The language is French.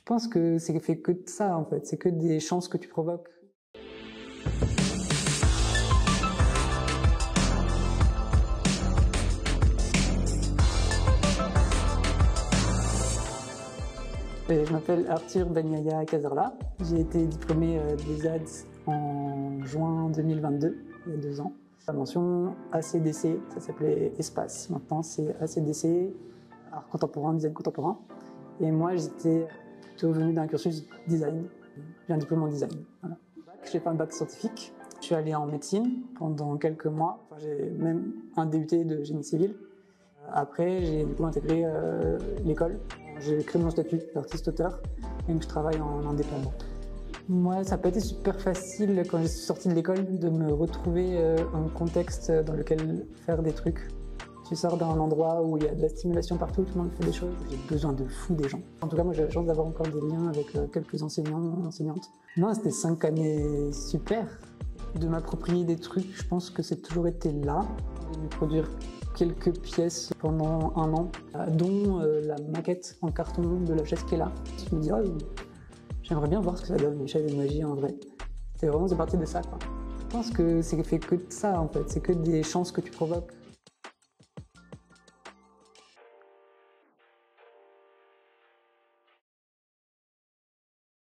pense que c'est fait que de ça en fait, c'est que des chances que tu provoques. Et je m'appelle Arthur Banyaya Kazarla. J'ai été diplômé des ADS en juin 2022, il y a 2 ans. La mention ACDC, ça s'appelait Espace. Maintenant c'est ACDC, art contemporain, design contemporain. Et moi j'étais plutôt venu d'un cursus design. J'ai un diplôme en design. Voilà. J'ai fait un bac scientifique. Je suis allé en médecine pendant quelques mois. Enfin, j'ai même un DUT de génie civil. Après, j'ai du coup intégré l'école. J'ai créé mon statut d'artiste-auteur et je travaille en indépendant. Moi, ça n'a pas été super facile quand je suis sorti de l'école de me retrouver un contexte dans lequel faire des trucs. Tu sors d'un endroit où il y a de la stimulation partout, tout le monde fait des choses. J'ai besoin de fou des gens. En tout cas, moi, j'ai la chance d'avoir encore des liens avec quelques enseignants, enseignantes. Non, c'était 5 années super. De m'approprier des trucs, je pense que c'est toujours été là. De produire quelques pièces pendant 1 an, dont la maquette en carton de la chaise qui est là. Je me dis, oh, j'aimerais bien voir ce que ça donne, une chaise de magie en vrai. C'est parti de ça, quoi. Je pense que c'est fait que de ça, en fait. C'est que des chances que tu provoques.